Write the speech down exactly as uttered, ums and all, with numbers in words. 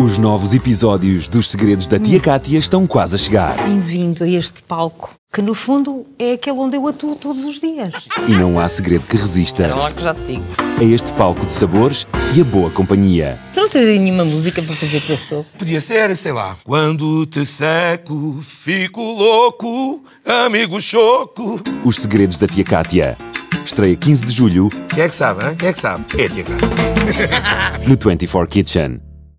Os novos episódios dos Segredos da Tia Cátia estão quase a chegar. Bem-vindo a este palco, que no fundo é aquele onde eu atuo todos os dias. E não há segredo que resista Era lá que já te digo. a este palco de sabores e a boa companhia. Tu não tens aí nenhuma música para fazer que eu sou? Podia ser, sei lá. Quando te seco, fico louco, amigo choco. Os Segredos da Tia Cátia. Estreia quinze de julho Quem é que sabe, hein? Quem é que sabe? É, tia Cátia. no vinte e quatro Kitchen.